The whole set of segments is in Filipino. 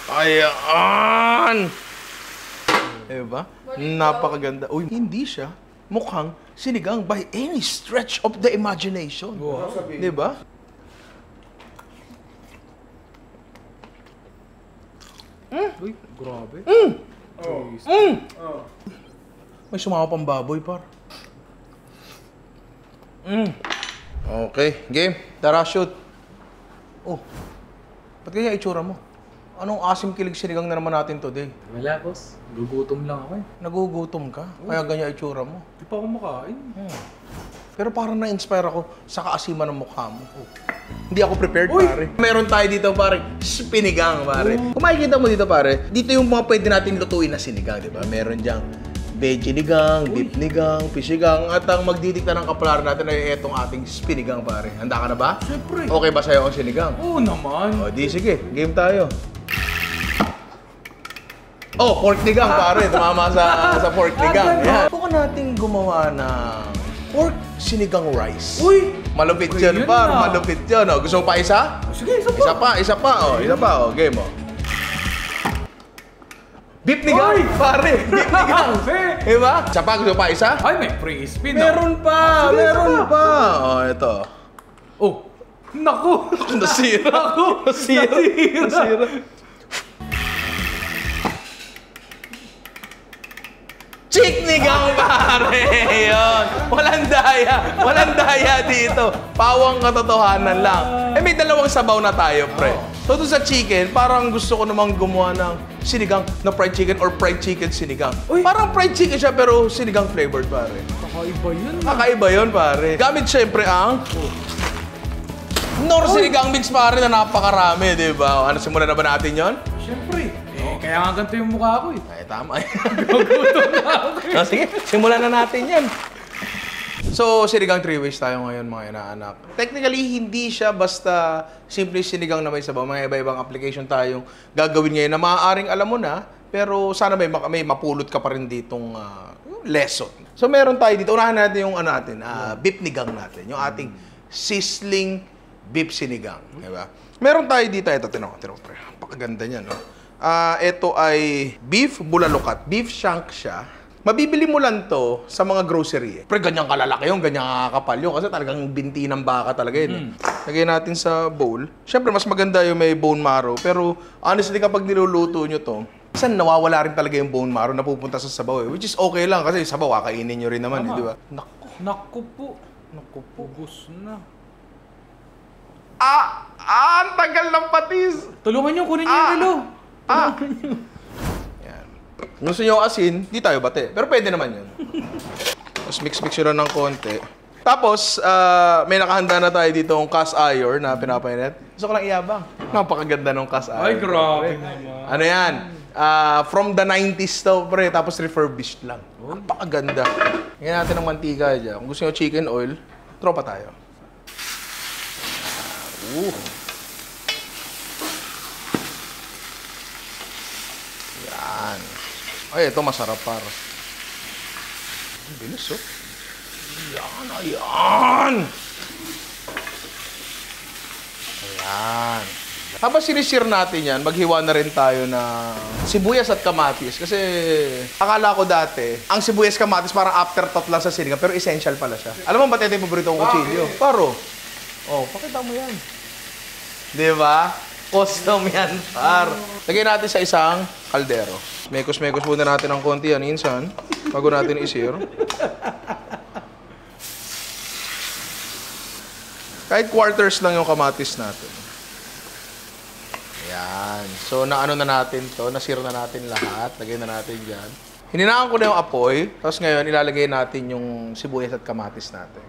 Ayan! Diba? Napakaganda. Uy, hindi siya mukhang sinigang by any stretch of the imagination. Wow. Diba? Uy, grabe. May sumama pang baboy, par. Okay, game. Tara, shoot. Oh, ba't kaya itsura mo? Anong asim kilig sinigang na naman natin today? Wala, boss. Gugutom lang ako eh. Nagugutom ka? Kaya ganyan itsura mo? Di pa ako makain. Pero parang na-inspire ako sa kaasiman ng mukha mo. Hindi ako prepared, pare. Meron tayo dito, pare, sinigang, pare. Kung makikita mo dito, pare, dito yung mga pwede natin lutuin na sinigang, di ba? Meron diyang veggie-nigang, beef-nigang, fish-nigang, at ang magdidikta ng kapalaran natin ay etong ating sinigang, pare. Handa ka na ba? Siyempre. Okay ba sa'yo ang sinigang? Oo naman. O, di sige. Game tayo. Oh, pork nigang, pare. Tumama sa pork nigang. Yan. Subukan natin gumawa ng pork sinigang rice. Uy! Malupit Okay, yan, yun par. na. Malupit yan. Oh. Gusto mo pa isa? Sige, isa pa. Isa pa, isa pa. Oh, isa pa. Oh, game, oh. Beef nigang, Uy! pare. Beef nigang. Diba? Isa pa, gusto mo pa isa? Ay, may free spin. Meron pa, Sige, meron isa pa. Oh, ito. Oh, naku! Nasira. Nasira. Chick nigang, pare! Yun. Walang daya dito. Pawang katotohanan lang. Eh, may dalawang sabaw na tayo, pre. So, doon sa chicken, parang gusto ko namang gumawa ng sinigang na fried chicken or fried chicken sinigang. Uy! Parang fried chicken siya, pero sinigang flavored, pare. Kakaiba yun. Kakaiba yun, pare. Gamit syempre ang Nor sinigang mix, pare, na napakarami, di ba? Ano, simulan na ba natin yon? Siyempre. Kaya nga ganito yung mukha ko eh. Ay, tama. So, sige, simulan na natin yan. So, sinigang 3 ways tayo ngayon, mga inaanak. Technically, hindi siya basta simple sinigang na may sabaw. Mga iba-ibang application tayong gagawin ngayon na maaaring alam mo na, pero sana may mapulot ka pa rin ditong lesson. So, meron tayo dito. Unahan natin yung beef nigang natin. Yung ating sizzling beef sinigang. Diba? Meron tayo dito. Ito, tinawag, pre. Pakaganda niya, no? Ito ay beef bulalukat. Beef shank siya. Mabibili mo lang to sa mga grocery. Pero ganyan kalalaki yun, ganyan kakapal yun. Kasi talagang binti ng baka talaga yun. Lagay natin sa bowl. Siyempre, mas maganda yung may bone marrow. Pero honestly, kapag niluluto nyo to, minsan nawawala rin talaga yung bone marrow na pupunta sa sabaw. Which is okay lang kasi sabaw, kakainin nyo rin naman. Di ba? Naku po. Ubus na. Ang tagal ng patis! Tulungan nyo, kunin nyo yung relo. Yan. Gusto nyo asin, di tayo bate. Pero pwede naman yun. Tapos mix yun ng konti. Tapos, may nakahanda na tayo dito ng cast iron na pinapainit. Gusto ko lang iyabang. Napakaganda ng cast iron. Ay, grabe naman. Ano yan? From the 90s to, pre. Tapos refurbished lang. Napakaganda. Ngayon natin ng mantika dyan. Kung gusto nyo chicken oil, tropa tayo. Yan. Ay, ito masarap, par. Ang bilis, oh. Yan, ayan! Ayan. Habang sinisir natin yan, maghiwa na rin tayo ng sibuyas at kamatis. Kasi akala ko dati, ang sibuyas kamatis parang afterthought lang sa sinigang, pero essential pala siya. Alam mo ba ito yung paborito kong kutsilyo? Paro. Oh, pakita mo yan. Di ba? Custom yan, par. Lagyan natin sa isang kaldero. Mekos-mekos muna natin ng konti yan, insan. Bago natin isir. Kahit quarters lang yung kamatis natin. Ayan. So, naano na natin to. Nasir na natin lahat. Lagyan na natin dyan. Hininaan ko na yung apoy. Tapos ngayon, ilalagay natin yung sibuyas at kamatis natin.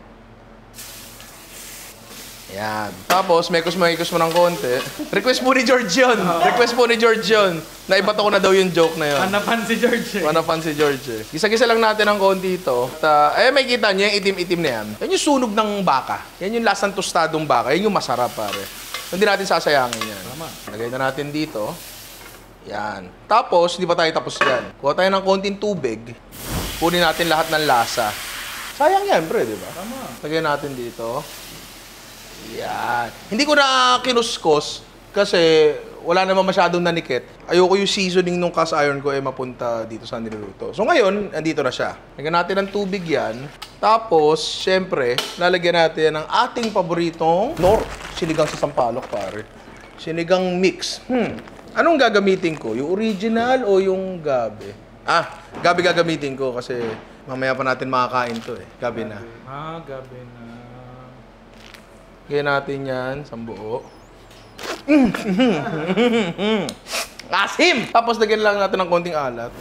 Ayan. Tapos, mekos-mekos mo ng konti. Request po ni George yun. Request po ni George yun. Naibato ko na daw yung joke na yun. Hanapan si George eh. Hanapan si George eh. Gisa-gisa lang natin ng konti ito. May kita niyo yung itim-itim na yan. Yan yung sunog ng baka. Yan yung lasang tostadong baka. Yan yung masarap, pare. Hindi natin sasayangin yan. Tama. Lagay na natin dito. Yan. Tapos, hindi pa tayo tapos yan. Kuha tayo ng konting tubig. Kunin natin lahat ng lasa. Sayang yan, pre, di ba? Tama. Lagay natin dito. Yan. Hindi ko na kinuskos kasi wala naman masyadong nanikit. Ayoko yung seasoning nung cast iron ko mapunta dito sa niluluto. So ngayon, andito na siya. Lagyan natin ng tubig yan. Tapos, syempre, lalagyan natin ng ating paboritong Knorr. Sinigang sa sampalok, pare. Sinigang mix. Anong gagamitin ko? Yung original o yung gabi? Gabi gagamitin ko kasi mamaya pa natin makakain to eh. Gabi na. Gabi na. Lagyan natin yan sa buo. Asim! Tapos lagyan lang natin ng konting alat.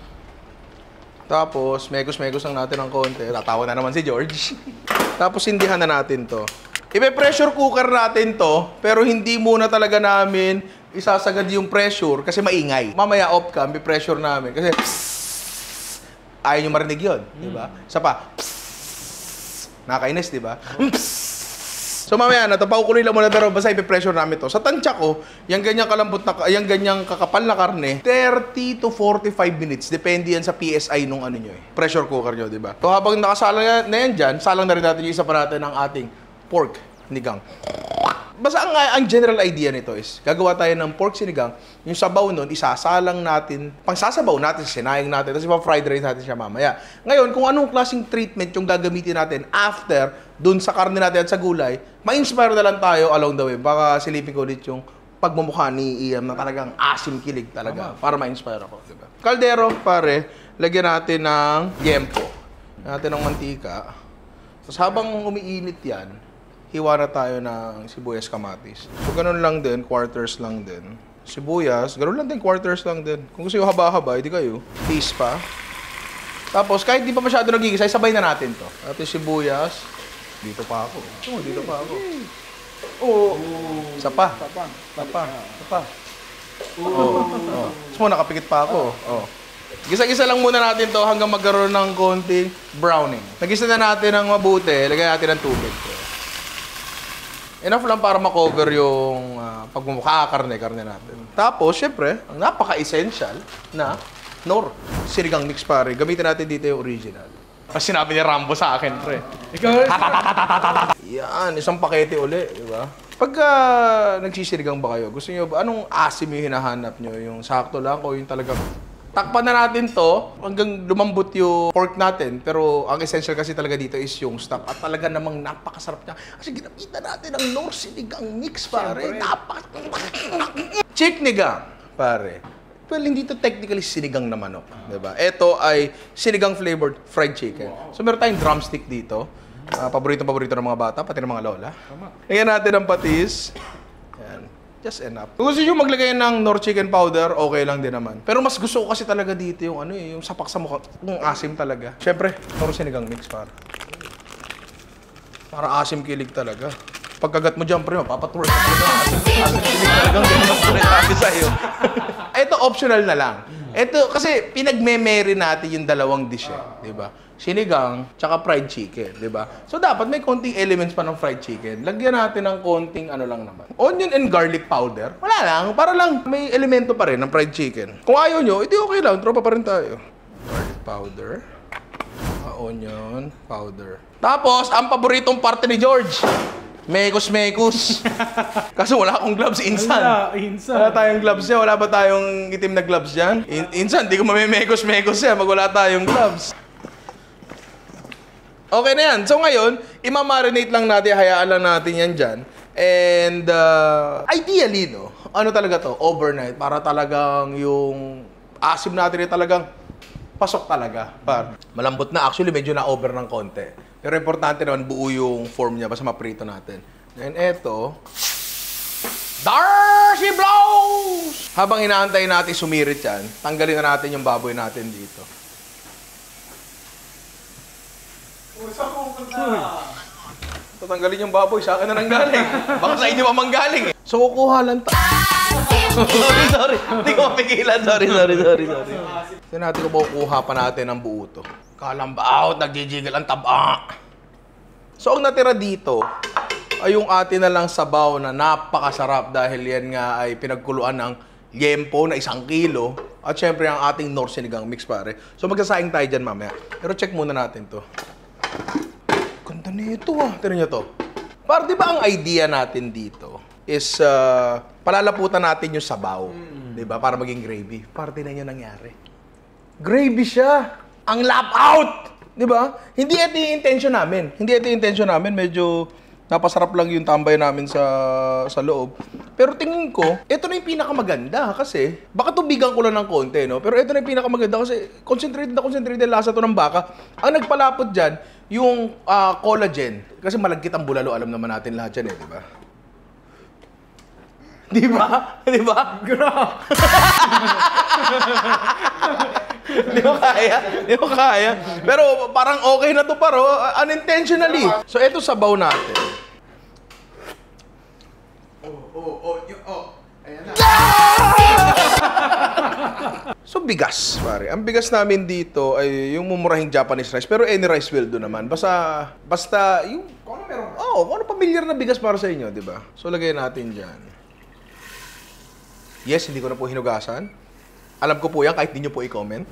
Tapos, megos-megos lang natin ng konti. Tatawa na naman si George. Tapos, hindihan na natin to. Ipe-pressure cooker natin to, pero hindi muna talaga namin isasagad yung pressure kasi maingay. Mamaya off-cam, i-pressure namin. Kasi, ayaw nyo marinig yun, di ba? Isa pa, nakakainis, di ba? So mamaya na, pakukuloy lang muna pero basta ipipressure namin to. Sa tansya ko, yung ganyang kalambot na, yung ganyang kakapal na karne, 30 to 45 minutes. Depende yan sa PSI nung ano nyo eh. Pressure cooker nyo, di ba? So habang nakasalang na yan dyan, salang na rin natin yung isa pa natin ng ating pork sinigang. Basta ang general idea nito is, gagawa tayo ng pork sinigang, yung sabaw nun, isasalang natin, pangsasabaw natin, sinayang natin, tapos ipa-fried rice natin siya mamaya. Ngayon, kung anong klaseng treatment yung gagamitin natin after, dun sa karne natin at sa gulay, ma-inspire na lang tayo along the way. Baka silipin ko ulit yung pagmumukha ni Iam na talagang asim kilig talaga, para ma-inspire ako. Diba? Kaldero, pare, lagyan natin ng yempo. Lagyan natin ng mantika. Tapos habang umiinit yan, hiwa na tayo ng sibuyas kamatis. So, ganun lang din, quarters lang din. Sibuyas, ganun lang din, quarters lang din. Kung gusto yung haba-haba, hindi kayo. Peace pa. Tapos, kahit di pa masyado nagigisa, sabay na natin to. At yung sibuyas, dito pa ako. Dito pa ako. Isa pa. Isa pa. Tapos mo, nakapikit pa ako. Gisa-gisa lang muna natin to hanggang magkaroon ng konting browning. Nagisa na natin ng mabuti, lagyan natin ng tubig. Enough lang para makover yung pagmumukha, karne natin. Tapos, syempre, ang napaka-essential na Knorr. Sinigang mix, pare. Gamitin natin dito yung original. Kasi sinabi ni Rambo sa akin, pre. Ikaw? Yan, isang pakete uli, di ba? Pagka nagsisinigang ba kayo, gusto niyo ba, anong asim yung hinahanap nyo? Yung sakto lang o yung talagang takpan na natin to hanggang lumambot yung pork natin. Pero ang essential kasi talaga dito is yung stock. At talaga namang napakasarap niya. Kasi ginamitan natin ang Knorr sinigang mix, pare. Chicknigang, pare. Well, hindi to technically sinigang na manok. Diba? Ito ay sinigang flavored fried chicken. So meron tayong drumstick dito. Paborito ng mga bata, pati ng mga lola. Lagyan natin ang patis. Yan. Just enough. Kung gusto nyo maglagay ng Knorr chicken powder, okay lang din naman. Pero mas gusto ko kasi talaga dito yung yung sapak sa mukha, yung asim talaga. Siyempre, Knorr sinigang mix para asim kilig talaga. Pagkagat mo dyan, pre, mapapatwirl ka talaga. Asim kilig talagang ganyan sa'yo. Ito, optional na lang. Ito, kasi pinagme-marry natin yung dalawang dish di ba? Sinigang, tsaka fried chicken, di ba? So, dapat may konting elements pa ng fried chicken. Lagyan natin ng konting ano lang naman. Onion and garlic powder. Wala lang, para lang may elemento pa rin ng fried chicken. Kung ayaw nyo, edi okay lang, tropa pa rin tayo. Garlic powder. Onion powder. Tapos, ang paboritong parte ni George, mekos. Kasi wala akong gloves, insan. Wala tayong gloves yan. Wala ba tayong itim na gloves dyan? Insan, di ko mamemekos-mekos yan pag wala tayong gloves. Okay na yan. So ngayon, imamarinate lang natin, hayaan lang natin yan dyan. And ideally, no, ano talaga to? Overnight. Para talagang yung asim natin ay talagang pasok talaga. Malambot na. Actually, medyo na-over ng konti. Pero importante naman, buo yung form niya basta maprito natin. And eto, Darcy Blows! Habang inaantay natin sumirit yan, tanggalin na natin yung baboy natin dito. Tatanggalin yung baboy, sa akin na nang galing. Baka sa inyo pa manggaling eh. So, kukuha lang sorry. Hindi ko mapigilan. Sorry. Ito natin kung kukuha pa natin ang buo to. Kalambaot, nagjijigil ang taba. So, ang natira dito ay yung atin na lang sabaw na napakasarap dahil yan nga ay pinagkuluan ng yempo na 1 kilo. At syempre ang ating Knorr sinigang mix, pare. So, magsasaing tayo dyan mamaya. Pero check muna natin to. Ganda nito ah. Tira nyo to. Para di ba ang idea natin dito, is palalaputan natin yung sabaw. Di ba? Para maging gravy. Parte na niya nangyari. Gravy siya! Ang lap out! Di ba? Hindi ito yung intention namin. Medyo napasarap lang yung tambay namin sa loob. Pero tingin ko, ito na yung pinakamaganda kasi baka tubigan ko lang ng konti, no? Pero ito na yung pinakamaganda kasi concentrated lasa to ng baka. Ang nagpalapot dyan, yung collagen. Kasi malagkit ang bulalo, alam naman natin lahat yan, di ba? Di ba? Di ba? Di mo kaya. Pero parang okay na to paro, unintentionally. So ito sabaw natin. Ayan na. So bigas, pare. Ang bigas namin dito ay yung mumurahing Japanese rice. Pero any rice will do naman. Basta yung kung ano meron. Kung ano pamilyar na bigas para sa inyo, di ba? So lagay natin dyan. Yes, hindi ko na po hinugasan. Alam ko po yan, kahit di nyo po i-comment.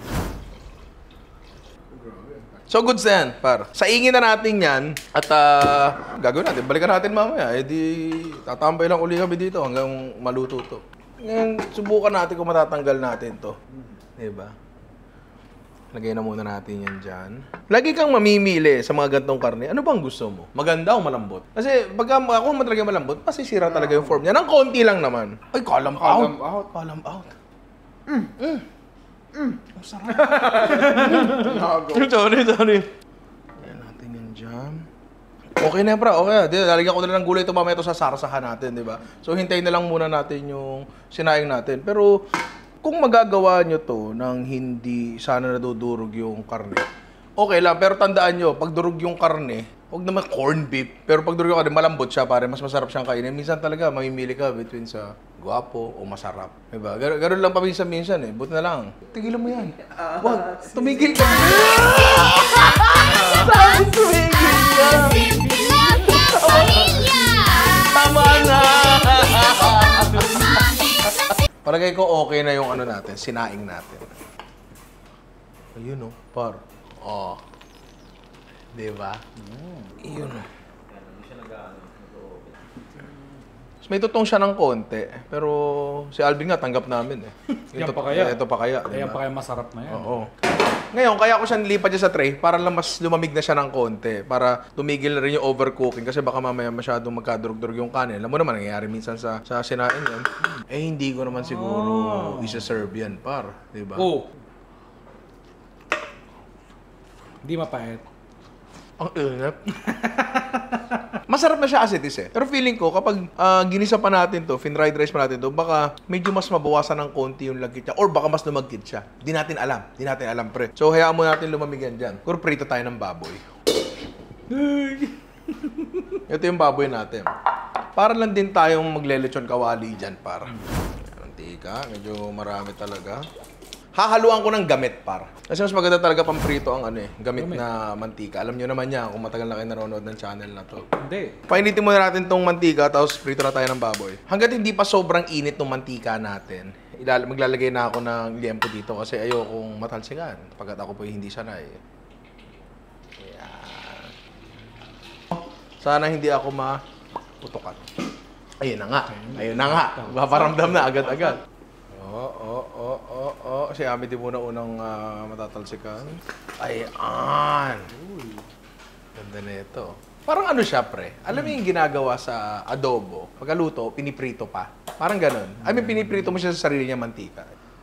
So, goods na yan, par. Saingin na natin yan at gagawin natin. Balikan natin mamaya. Tatambay lang uli kami dito hanggang maluto to. Ngayon, subukan natin kung matatanggal natin to. Diba? Lagay na muna natin yan dyan. Lagi kang mamimili sa mga gantong karne. Ano bang gusto mo? Maganda o malambot? Kasi pag ako talaga malambot, masisira talaga yung form niya. Nang konti lang naman. Ay, kalam out. Kalam out. Ang sarap. Sorry. Ayan natin yung jam. Okay na pra, okay. Lalagyan ko na lang ng gulay ito mamaya ito sa sarsahan natin, di ba? So hintayin na lang muna natin yung sinaing natin. Pero kung magagawa nyo to nang hindi sana nadudurog yung karne, okay lang. Pero tandaan nyo, pag durog yung karne, huwag naman corn beef. Pero pag durog yung karne, malambot siya pare. Mas masarap siyang kainin. Minsan talaga, mamimili ka between sa guwapo o masarap. Diba? Ganun lang paminsan-minsan eh. Buti na lang. Tigilan mo yan. Wag, tumigil ka. Sabi tumigil ka. Tama na. Palagay ko okay na yung ano natin, sinaing natin. Ayun o, par. Oh. Diba? Ayun o. May tutong siya ng konti, pero si Alvin nga tanggap namin eh. Yan pa kaya? Ito pa kaya. Kaya pa kaya masarap na yan. Oo. Ngayon, kaya ko siya nilipat dyan sa tray para lang mas lumamig na siya ng konti. Para tumigil na rin yung overcooking kasi baka mamaya masyadong magkadurog-durog yung kanin. Alam mo naman, nangyayari minsan sa sinain yan. Eh, hindi ko naman siguro isa-serve yan, par. Diba? Oo. Hindi mapait. Ang inap. Masarap na siya as it is eh. Pero feeling ko, kapag ginisa pa natin to, fin-fried rice pa natin to, baka medyo mas mabawasan ng konti yung lagkit niya. Or baka mas lumagkit siya. Di natin alam, pre. So, hayaan mo natin lumamig yan dyan. Kung prito tayo ng baboy. Ito yung baboy natin. Para lang din tayong maglelechon kawali dyan, par. Mantika, medyo marami talaga. Hahaluan ko ng gamit, par. Kasi mas maganda talaga pamprito ang gamit na mantika. Alam nyo naman yan kung matagal na kayo nanonood ng channel na to. Hindi. Painitin muna natin tong mantika, tapos prito na tayo ng baboy. Hanggat hindi pa sobrang init ng mantika natin, maglalagay na ako ng liempo dito kasi ayokong matalsikan pagkat ako po hindi sanay. Ayan. Sana hindi ako maputukan. Ayun na nga. Paparamdam na agad-agad. Si Ami di muna unang matatalsikan. Ayan. Ganda na ito. Parang ano siya, pre? Alam mo yung ginagawa sa adobo? Pagkaluto, piniprito pa. Parang ganun. I mean, piniprito mo siya sa sarili niya mantika.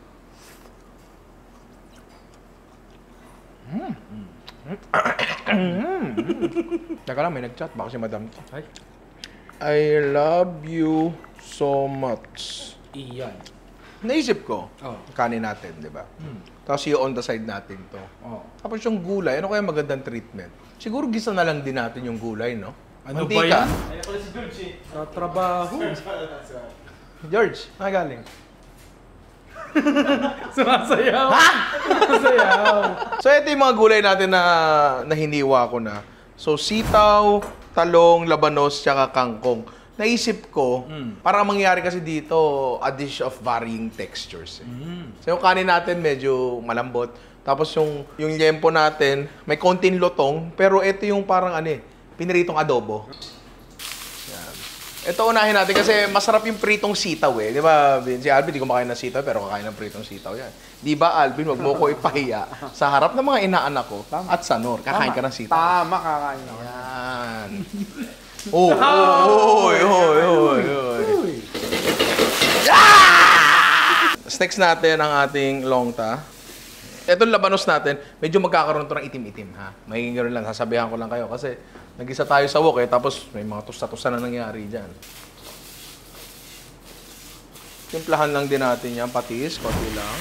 Teka lang, may nag-chat. Baka si Madam to. I love you so much. Iyan. Naisip ko, kanin natin, di ba? Tapos yung on the side natin to. Tapos yung gulay, ano kaya magandang treatment? Siguro gisa na lang din natin yung gulay, no? Ano mantika. ba yan? Ayaw pala si George eh. Sa trabaho. George, nakagaling. Sumasayaw. Sumasayaw. So ito yung mga gulay natin na hiniwa ko na. So sitaw, talong, labanos, tsaka kangkong. Naisip ko, para mangyari kasi dito, a dish of varying textures. So yung kanin natin medyo malambot. Tapos yung liempo natin, may konting lutong, pero ito yung parang piniritong adobo. Yan. Ito unahin natin kasi masarap yung pritong sitaw eh. Di ba, Vin? Si Alvin, di kumakain ng sitaw pero kakain ng pritong sitaw yan. Di ba, Alvin, wag mo ko ipahiya sa harap ng mga inaanak ko at sa Nor. Kakain ka ng sitaw. Tama, kakain ako. Yan. Oy. Next natin ang ating longta. Itong labanos natin, medyo magkakaroon to ng itim-itim, ha? May gano'n lang, sasabihan ko lang kayo kasi nag-isa tayo sa wok eh, tapos may mga tusta-tusta na nangyari dyan. Timplahan lang din natin yan, patis, konti lang.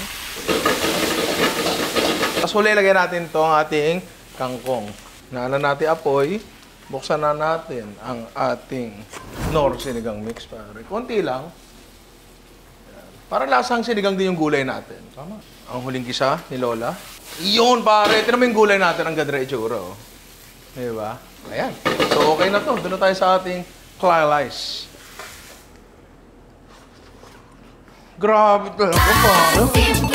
Tapos huli, lagyan natin to ang ating kangkong. Naanan natin apoy, buksan na natin ang ating Knorr sinigang mix, pare. Konti lang. Para lasang sinigang din yung gulay natin. Tama. Ang huling gisa ni Lola. Iyon, pare. Ito naman yung gulay natin, ang ganda itsura, oh. Diba? Ayan. So, okay na to. Doon na tayo sa ating clarice. Grabe talaga, pare.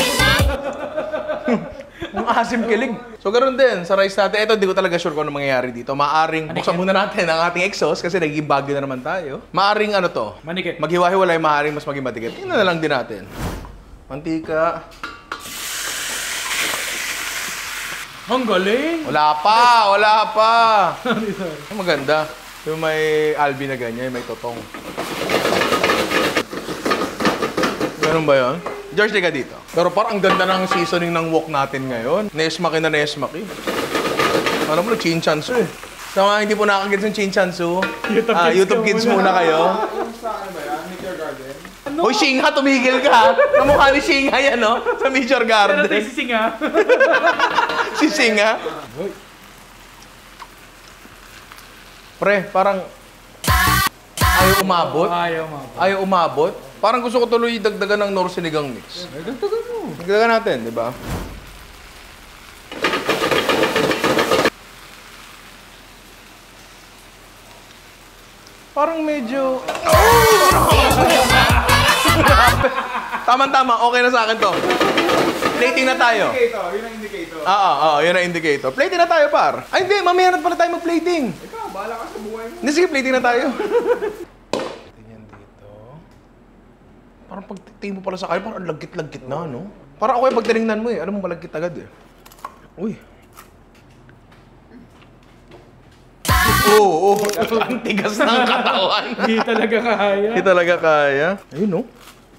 Ang asim kilig. So, ganoon din sa rice natin. Ito, hindi ko talaga sure kung ano mangyayari dito. Maaring, buksan muna natin ang ating exhaust kasi naging bagyo na naman tayo. Maaring ano to? Manikit. Maghiwa-hiwalay, maaring mas maging matikit. Tingnan na lang din natin. Mantika. Ang galing! Wala pa! Maganda. Yung may Albi na ganyan, may totong. Ganun ba yun? George, di ka dito. Pero parang ang ganda ng seasoning ng wok natin ngayon. Nesmaki na nesmaki. Ano mo, chinchansu eh. Sa mga hindi po nakakagets ng chinchansu, YouTube Kids muna kayo. Yung sa ano ba yan? Nature Garden? Hoy, Shingha, tumigil ka! Kamukha ni Shingha yan, no? Sa Major Garden. Pero tayo sisinga. Si Shingha. Pre, parang ayaw umabot. Ayaw umabot. Parang gusto ko tuloy dagdagan ng Knorr sinigang mix. Ay, dagdagan mo. Dagdagan natin, di ba? Parang medyo... Tama-tama, okay na sa akin to. Plating na tayo. Indicator, yun ang indicator. Oo, yun ang indicator. Plating na tayo, par. Ay, hindi, mamaya na pala tayo mag-plating. Ikaw, bahala ka sa buhay mo. Hindi, sige, plating na tayo. Tingnan dito. Parang pagtitingin mo pala sa kayo, parang lagkit-lagkit na, no? Parang ako yung pagtinignan mo eh. Alam mo, malagkit agad eh. Uy. Oo, ang tigas ng katawan. Hindi talaga kaya. Hindi talaga kaya. Ayun, no?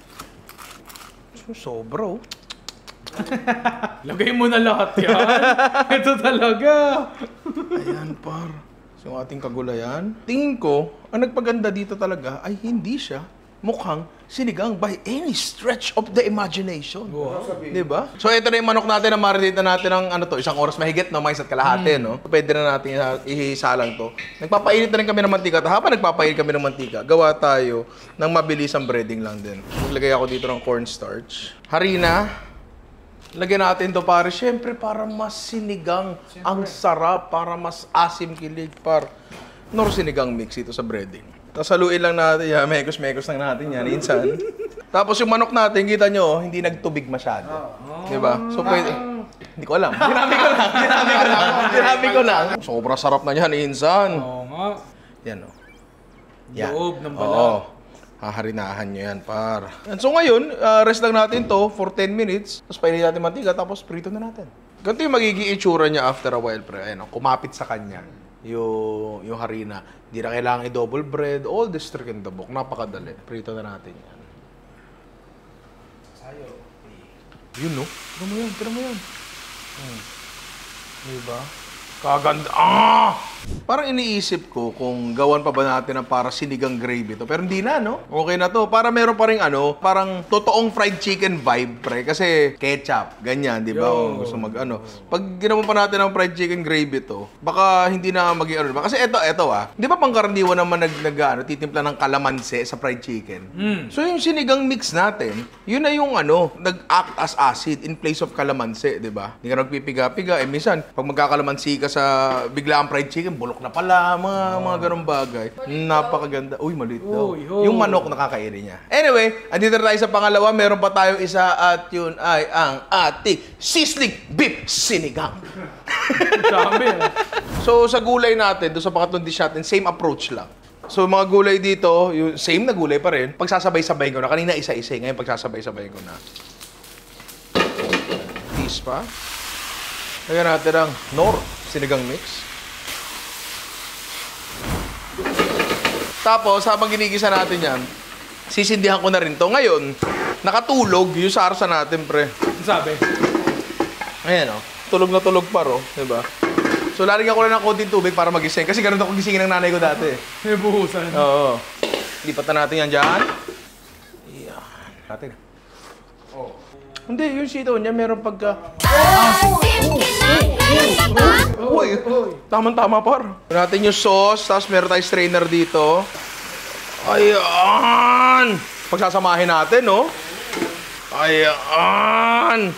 Sobra, oh. Lagay mo na lahat yan. Ito talaga. Ayan, par. So, yung ating kagulayan. Tingin ko, ang nagpaganda dito talaga ay hindi siya mukhang sinigang by any stretch of the imagination. Wow. Diba? So, ito na yung manok natin na marinate na natin ng ano to, 1 oras mahigit, no? May isa't kalahati, no? Pwede na natin ihisalang to. Nagpapainit na rin kami ng mantika. Habang nagpapainit kami ng mantika, gawa tayo ng mabilisang breading lang din. Maglagay ako dito ng cornstarch. Harina. Lagyan natin to pare. Siyempre, para mas sinigang. Ang sarap. Para mas asim kilig. Knorr sinigang mix ito sa breading. Tapos haluin lang natin. Mekos-mekos lang natin yan. Insan. Tapos yung manok natin, kita nyo, hindi nagtubig masyado. Diba? So, pwede... Hindi ko alam. Sinabi ko lang. Sobrang sarap na yan, insan. Oo nga. Yan, o. Loob ng balat. Oo. Haharinahan nyo yan, par. And so ngayon, rest lang natin to for 10 minutes. Tapos painin natin mantika, tapos prito na natin. Ganito yung magiging itsura niya after a while, pre. Ayun, kumapit sa kanya yung harina. Hindi na kailangan i-double bread. All this trick in the book. Napakadali. Prito na natin yan. Yun, no? Tira mo yan. Diba? Kaganda. Parang iniisip ko kung gawan pa ba natin ng para sinigang gravy to. Pero hindi na, no? Okay na to. Para meron pa rin parang totoong fried chicken vibe, pre. Kasi ketchup, ganyan, di ba? O gusto Pag ginawa pa natin ng fried chicken gravy to, baka hindi na maging Kasi eto, di ba pangkaraniwan naman titimpla ng kalamansi sa fried chicken? So yung sinigang mix natin, yun na yung nag-act as acid in place of kalamansi, di ba? Hindi ka nagpipiga-piga. Minsan, pag magkakalamansi ka sa bigla ang fried chicken, bulok na pala, mga ganong bagay. Napakaganda. Uy, maliit daw. Yung manok nakakairi niya. Anyway, andito na tayo sa pangalawa. Meron pa tayong isa at yun ay ang ating sizzling beef sinigang. Dami. So, sa gulay natin, doon sa pangatlong dish natin, same approach lang. So, mga gulay dito, yung same na gulay pa rin. Pagsasabay-sabay ko na. Kanina isa-isa. Ngayon, pagsasabay-sabay ko na. Tease pa. Lagyan natin ang Knorr sinigang mix. Tapos, habang ginigisa natin yan, sisindihan ko na rin to. Ngayon, nakatulog yung sarsa natin, pre. Ano sabi? Ayan, oh. Tulog na tulog pa, oh. Diba? So, lalagyan ko lang ng konting tubig para magising. Kasi ganun ako gisingin ng nanay ko dati. May buhusan. Oo. Lipat na natin yan dyan. Ayan. Natin. Oh. Hindi, yung sitaw niya meron pagka... Uy! Tama-tama, par. Natin yung sauce, tapos meron tayong strainer dito. Ayan! Pagsasamahin natin, no? Ayan!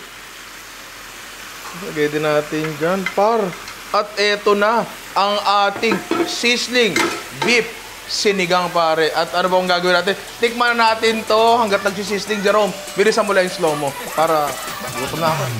Lagay din natin dyan, par. At eto na ang ating sizzling beef sinigang, pare. At ano bang gagawin natin? Tikman na natin to hanggat nagsisizzling. Jerome, bilisan mo lang yung slow mo para gutom na ako.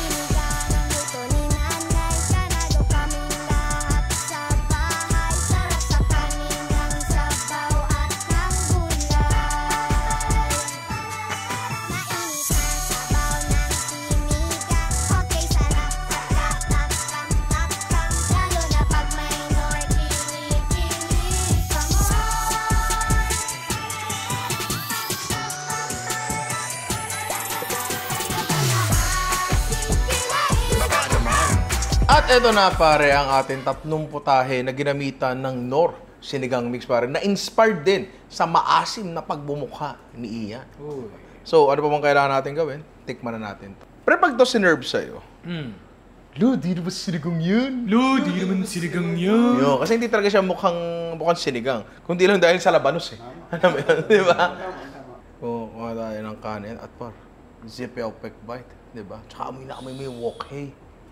At eto na, pare, ang ating 3 putahe na ginamitan ng Knorr sinigang mix, pare, na inspired din sa maasim na pagbumukha ni Ian. Uy. So, ano pa bang kailangan natin gawin? Tikman na natin. Pre, pag to sinerve sa'yo, Lo, di ba sinigang yun? Lo, di naman sinigang yun. Yo, kasi hindi talaga siya mukhang sinigang. Kundi lang dahil sa labanos eh. Alam mo yun, di ba? Kuha tayo ng kanin at par, zippy opaque bite, di ba? Tsaka amoy na amoy mo yung wok, hey.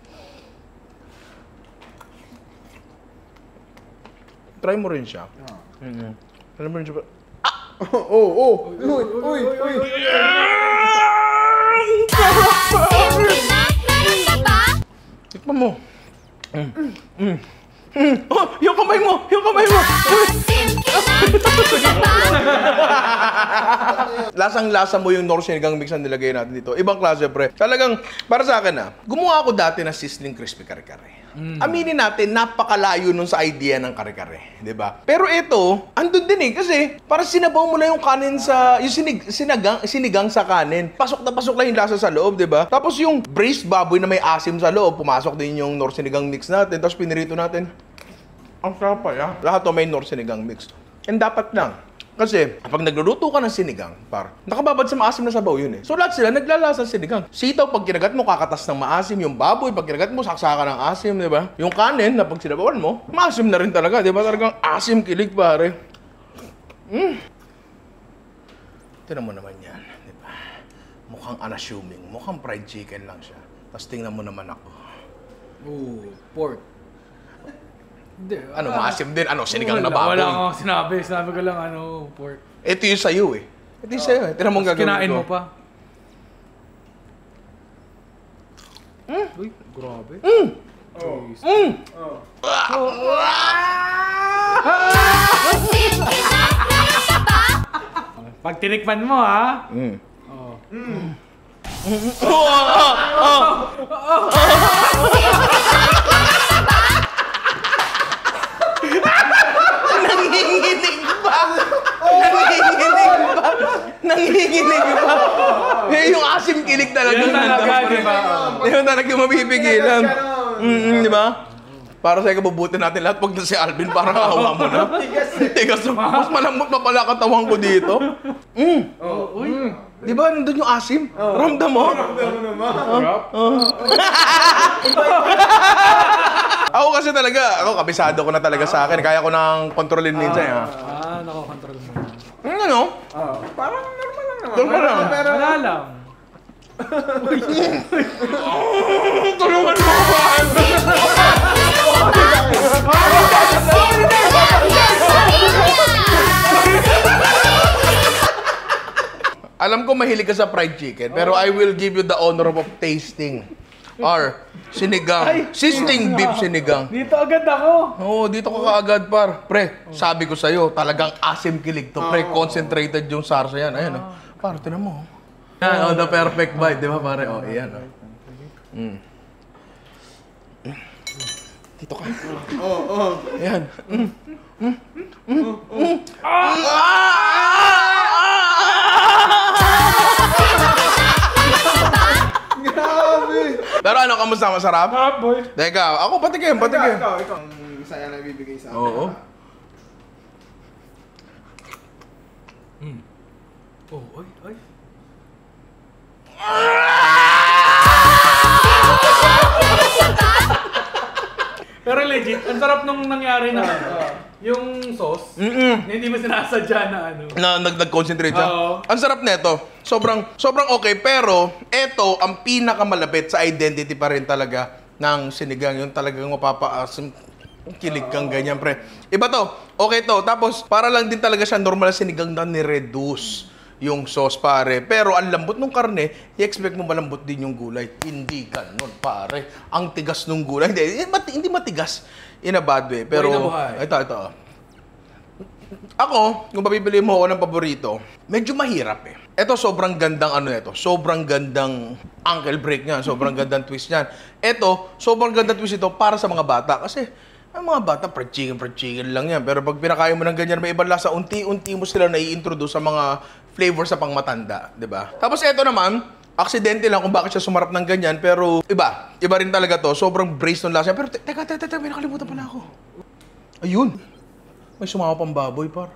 Try mo rin siya. Try mo rin siya. Uy! Tikman mo. Oh, yung kamay mo! Yung kamay mo! Lasang-lasa mo yung Knorr sinigang mix na nilagay natin dito. Ibang klase, pre. Talagang, para sa akin gumawa ako dati ng sizzling crispy kare-kare. Aminin natin, napakalayo nun sa idea ng kare-kare. Diba? Pero ito, andun din eh. Kasi, para sinabaw mo lang yung kanin sa, yung sinigang sa kanin. Pasok na pasok lang yung lasa sa loob, diba? Tapos yung braised baboy na may asim sa loob, pumasok din yung Knorr sinigang mix natin. Tapos pinirito natin. Ang sarap pa, ya. Lahat to may Knorr sinigang mix. And dapat lang. Kasi, pag nagluluto ka ng sinigang, nakababad sa maasim na sabaw yun eh. So, lahat sila naglalasa sinigang. Sitaw, pag kinagat mo, kakatas ng maasim. Yung baboy, pag kinagat mo, saksakan ng asim, di ba? Yung kanin, na pag sinabawan mo, maasim na rin talaga, di ba? Talagang asim kilig, pare. Tingnan mo naman yan, di ba? Mukhang unassuming. Mukhang fried chicken lang siya. Tapos tingnan mo naman ako. Ooh, pork. Hindi. Ano, maasim din? Ano, sinigang na Wala baboy? akong sinabi. Sinabi ko lang, pork. Ito yung sa'yo eh. Ito yung sa'yo eh. Tingnan mo ang gagawin ko. Kinain mo pa. Uy, grabe. Pag tinikman mo, ha? Nanginginig ba? Nanginginig ba? Eh, yung asim kilig talaga. Yan talaga, di ba? Yung talaga mapipigilan. Di ba? Para sa'yo kabubuti natin lahat. Pag na si Alvin, parang awa mo na. Tigas na. Mas malambot pa pala katawan ko dito. Di ba, nandun yung asim? Ramdam mo? Ako kasi talaga, kabisado ko na talaga sa akin. Kaya ko nang kontrolin minsan. Nakakontrol mo. Ano? Parang normal lang naman. Normal lang. Pero, Wala lang. Tulungan mo ako! Alam ko mahilig ka sa fried chicken, pero I will give you the honor of tasting R. Sinigang. Sisting beef sinigang. Dito agad ako. Oo, dito ka kaagad, par. Pre, sabi ko sa'yo, talagang asim kilig to. Pre, concentrated yung sarsa yan. Ayan, oh. Par, tinan mo. Yan, oh, the perfect bite. Di ba, pare? Oh, ayan, oh. Dito ka. Oo. Ayan. Grabe! Pero ano, kamusta? Masarap? Sarap, boy. Teka, ako patikim, patikim. Ikaw. Ang saya na bibigay sa akin. Oo. Oh, oy. Pero legit, ang sarap nung nangyari na yung sauce, na hindi mo sinasadya na ano. Na nag-concentrate siya. Oo. Ang sarap nito. Sobrang okay, pero eto ang pinakamalapit sa identity pa rin talaga ng sinigang. Yung talagang mapapaasim, kilig kang ganyan, pre. Iba to. Okay to. Tapos, para lang din talaga siya normal na sinigang na ni-reduce yung sauce, pare. Pero ang lambot ng karne, i-expect mo malambot din yung gulay. Hindi ganun, pare. Ang tigas ng gulay. Hindi matigas in a bad way. Pero, Buhay na buhay. ito. Ako, kung mapipili mo ako ng paborito, medyo mahirap eh. Ito, sobrang gandang sobrang gandang ankle break niyan, sobrang gandang twist niyan. Ito, sobrang gandang twist ito para sa mga bata. Kasi, ang mga bata, fried chicken lang yan. Pero pag pinakain mo ng ganyan, may ibang lasa, unti-unti mo sila nai-introduce sa mga flavor sa pangmatanda, di ba? Tapos ito naman, aksidente lang kung bakit siya sumarap ng ganyan, pero iba rin talaga to. Sobrang brace ng lasa. Pero teka, may nakalimutan pala ako. Ayun. May sumama pang baboy, par.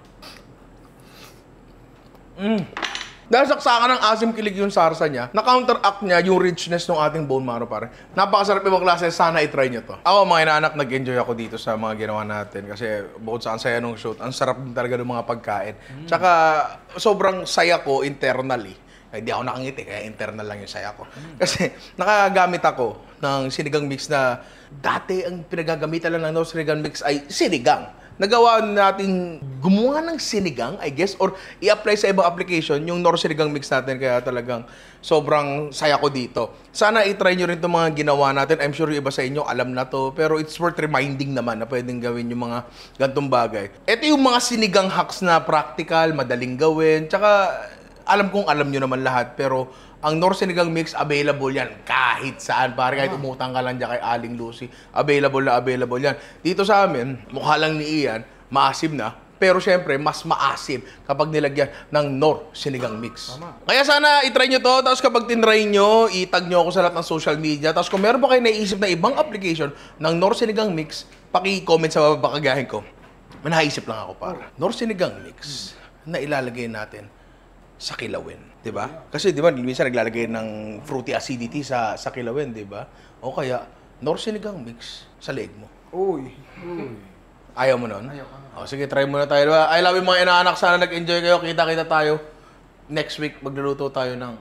Dahil saksakan ng asim kilig yung sarsa niya, na-counteract niya yung richness ng ating bone marrow, pare. Napakasarap ibang klase, sana i-try niyo to. Ako, mga inaanak, nag-enjoy ako dito sa mga ginawa natin kasi bukod sa ang saya nung shoot, ang sarap din talaga ng mga pagkain. Tsaka, sobrang saya ko internally. Hindi ako nakangiti, kaya internal lang yung saya ko. Kasi, nakagamit ako ng sinigang mix na dati ang pinagagamitan lang ng sinigang mix ay sinigang. Nagawa natin gumawa ng sinigang, I guess, or i-apply sa ibang application yung Nor Sinigang Mix natin, kaya talagang sobrang saya ko dito. Sana i-try nyo rin itong mga ginawa natin. I'm sure yung iba sa inyo alam na to, pero it's worth reminding naman na pwedeng gawin yung mga gantong bagay. Ito yung mga sinigang hacks na practical, madaling gawin, tsaka alam kong alam nyo naman lahat, pero ang Nor Sinigang Mix, available yan kahit saan. Pare, kahit umutang ka lang dyan kay Aling Lucy, available yan. Dito sa amin, mukha lang ni Ian, maasim na. Pero syempre, mas maasim kapag nilagyan ng Nor Sinigang Mix. Tama. Kaya sana itry nyo to, tapos kapag tinry nyo, itag nyo ako sa lahat ng social media. Tapos kung meron pa kayo naisip na ibang application ng Nor Sinigang Mix, paki-comment sa baba kagahin ko. May naisip lang ako, para Nor Sinigang Mix na ilalagay natin sa kilawin, 'di ba? Kasi 'di ba, minsan naglalagay ng fruity acidity sa kilawin, 'di ba? O kaya Nor Sinigang Mix sa leeg mo. Uy. Ayaw mo nun? O sige, try muna tayo. Diba? I love you mga inaanak. Sana nag-enjoy kayo. Kita-kita tayo. Next week, magluluto tayo ng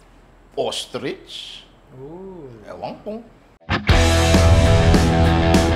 ostrich. Ewan kong.